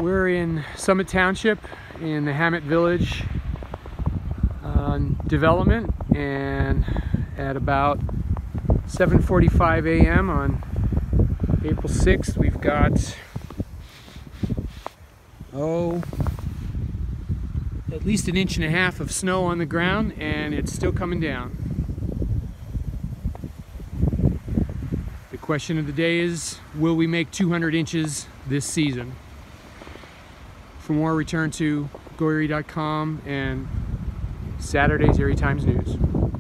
We're in Summit Township in the Hamlet Village development, and at about 7:45 a.m. on April 6th we've got at least 1.5 inches of snow on the ground, and it's still coming down. The question of the day is, will we make 200 inches this season? For more, return to goerie.com and Saturday's Erie Times-News.